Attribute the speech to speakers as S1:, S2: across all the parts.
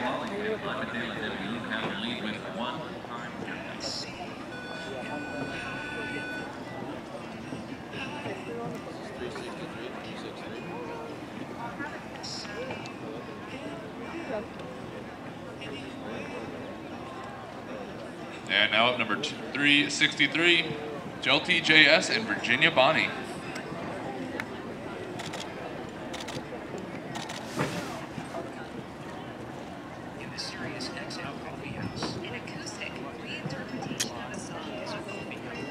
S1: And now up number 363, Jelti JS and Virginia Bonnie.
S2: In the Sirius XM Coffee House, an acoustic reinterpretation of a song is a coffee house.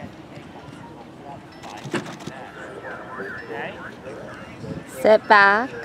S3: Sit back.